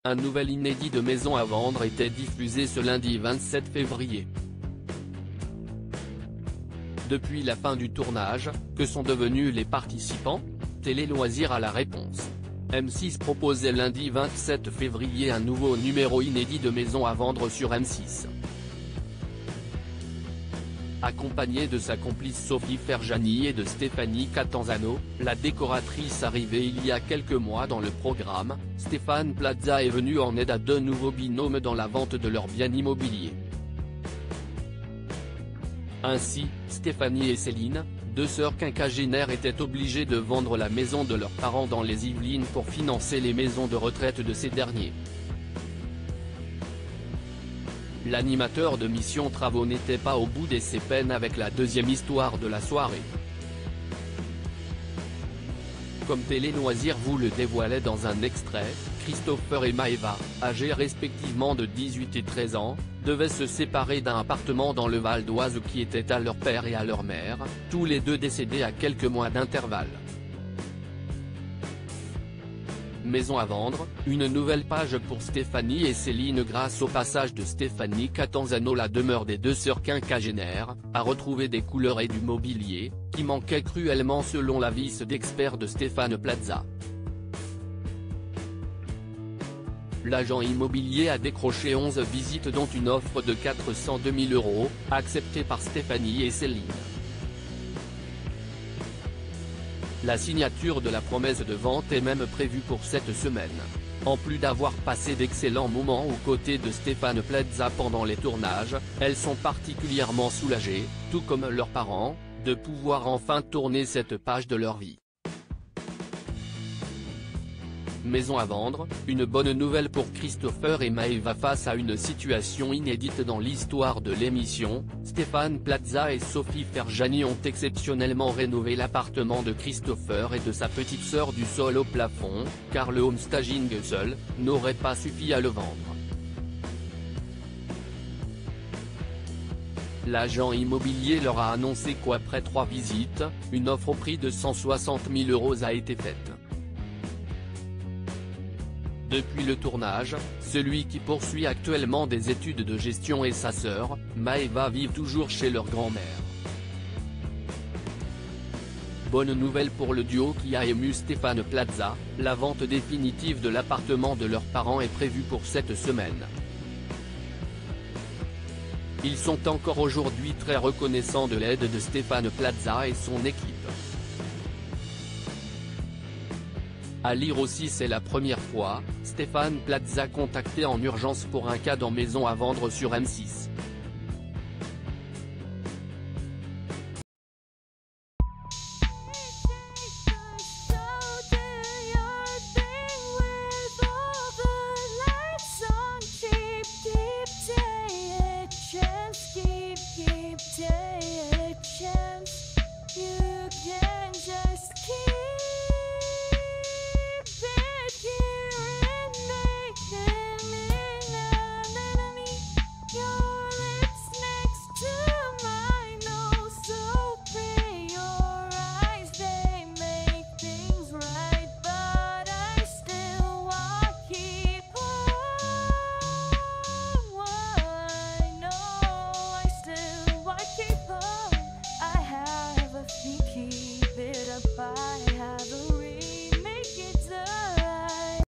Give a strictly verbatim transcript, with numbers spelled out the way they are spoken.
un nouvel inédit de Maison à vendre était diffusé ce lundi vingt-sept février. Depuis la fin du tournage, que sont devenus les participants? Télé Loisirs a la réponse. M six proposait lundi vingt-sept février un nouveau numéro inédit de Maison à vendre sur M six. Accompagnée de sa complice Sophie Ferjani et de Stéphanie Catanzano, la décoratrice arrivée il y a quelques mois dans le programme, Stéphane Plaza est venue en aide à deux nouveaux binômes dans la vente de leurs biens immobiliers. Ainsi, Stéphanie et Céline, deux sœurs quinquagénaires, étaient obligées de vendre la maison de leurs parents dans les Yvelines pour financer les maisons de retraite de ces derniers. L'animateur de Mission Travaux n'était pas au bout de ses peines avec la deuxième histoire de la soirée. Comme Télé Loisirs vous le dévoilait dans un extrait, Christopher et Maëva, âgés respectivement de dix-huit et treize ans, devaient se séparer d'un appartement dans le Val d'Oise qui était à leur père et à leur mère, tous les deux décédés à quelques mois d'intervalle. Maison à vendre, une nouvelle page pour Stéphanie et Céline grâce au passage de Stéphanie Catanzano. La demeure des deux sœurs quinquagénaires a retrouvé des couleurs et du mobilier, qui manquaient cruellement selon l'avis d'experts de Stéphane Plaza. L'agent immobilier a décroché onze visites dont une offre de quatre cent deux mille euros, acceptée par Stéphanie et Céline. La signature de la promesse de vente est même prévue pour cette semaine. En plus d'avoir passé d'excellents moments aux côtés de Stéphane Plaza pendant les tournages, elles sont particulièrement soulagées, tout comme leurs parents, de pouvoir enfin tourner cette page de leur vie. Maison à vendre, une bonne nouvelle pour Christopher et Maëva face à une situation inédite dans l'histoire de l'émission. Stéphane Plaza et Sophie Ferjani ont exceptionnellement rénové l'appartement de Christopher et de sa petite sœur du sol au plafond, car le homestaging seul n'aurait pas suffi à le vendre. L'agent immobilier leur a annoncé qu'après trois visites, une offre au prix de cent soixante mille euros a été faite. Depuis le tournage, celui qui poursuit actuellement des études de gestion et sa sœur, Maëva, vivent toujours chez leur grand-mère. Bonne nouvelle pour le duo qui a ému Stéphane Plaza, la vente définitive de l'appartement de leurs parents est prévue pour cette semaine. Ils sont encore aujourd'hui très reconnaissants de l'aide de Stéphane Plaza et son équipe. À lire aussi, c'est la première fois, Stéphane Plaza contacté en urgence pour un cas dans Maison à vendre sur M six. Keep it up, I have a reason.